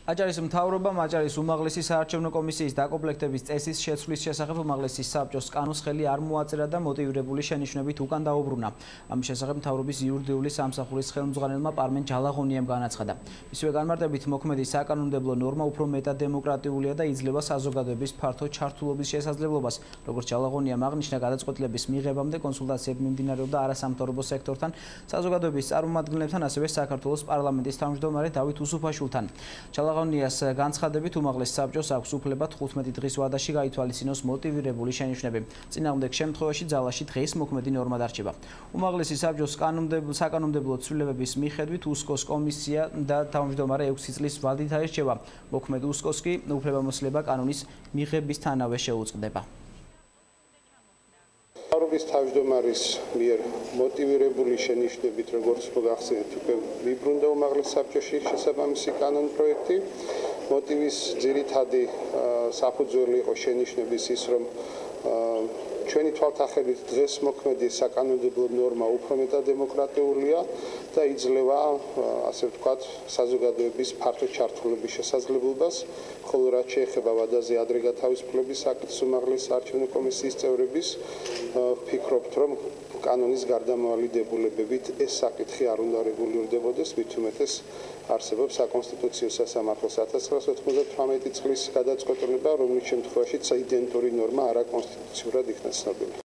აჭარის მთავრობამ აჭარის უმაღლესი საარჩევნო კომისიის დაკომპლექტების წესის შეცვლის შესახებ უმაღლესი საბჭოს კანონს ხელი არ მოაწერა და მოტივირებული შენიშვნებით უკან დაუბრუნა. ამის შესახებ მთავრობის იურიდიული სამსახურის ხელმძღვანელმა პარმენ ჯალაღონიამ განაცხადა. მისივე განმარტებით მოქმედი საკანონმდებლო ნორმა უფრო მეტად დემოკრატიულია და იძლევა საზოგადოების ფართო ჩართულობის შესაძლებლობას. როგორც ჯალაღონიამ აღნიშნა, გადაწყვეტილების მიღებამდე კონსულტაციები მიმდინარეობდა არასამთავრობო სექტორთან, საზოგადოების წარმომადგენლებთან, ასევე საქართველოს პარლამენტის თავმჯდომარე დავით უსუფაშვილთან. ჯალაღონიას განცხადებით უმაღლეს საბჭოს აქვს უფლება 15 დღის ვადაში გაითვალისწინოს მოტივირებული შენიშვნები. წინააღმდეგ შემთხვევაში ძალაში დღეს მოქმედი ნორმა დარჩება. უმაღლესი საბჭოს საკანონმდებლო ცვლილებების მიხედვით უსკოს კომისია და თავმჯდომარე 6 წლის ვადით აირჩევა. მოქმედ უსკოს კი უფლებამოსილება კანონის მიღებისთანავე შეუწყდება. მთავრობის თავმჯდომარის მიერ მოტივირებული შენიშვნებით, როგორც მოგახსენეთ, უკვე ვიბრუნდა უმაღლეს საბჭოში შესაბამისი კანონ პროექტი. მოტივის ძირითადი საფუძველი იყო შენიშვნების ის, რომ ჩვენი თვალთახედვით დღეს მოქმედი საკანონმდებლო ნორმა უფრო მეტად დემოკრატიულია და იძლევა, ასე ვთქვათ, საზოგადოების ფართო ჩართულობის შესაძლებლობას, ხოლო რაც შეეხება ვადაზე ადრე გათავისუფლების აქტს უმაღლეს საარჩევნო კომისიის წევრების, ვფიქრობთ, რომ კანონის გარდამავალი დებულებებით ეს საკითხი არ უნდა რეგულირდებოდეს, მით უმეტეს არსებობს საკონსტიტუციო სასამართლოს 1998 წლის გადაწყვეტილება, რომლის შემთხვევაშიც იდენტური ნორმა არაკონსტიტუციურად იქნა ცნობილი.